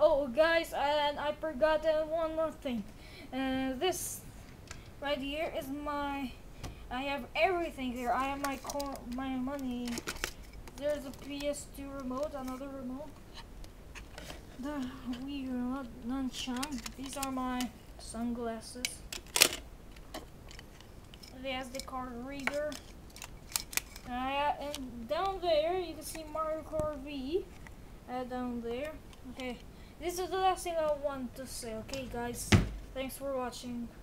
Oh, guys, and I forgot one more thing. This right here is my. I have everything here. I have my money. There's a PS2 remote, another remote. The Wii remote, Nunchun. These are my sunglasses. There's the card reader. And down there you can see Mario Kart V. Down there. Okay, this is the last thing I want to say. Okay, guys, thanks for watching.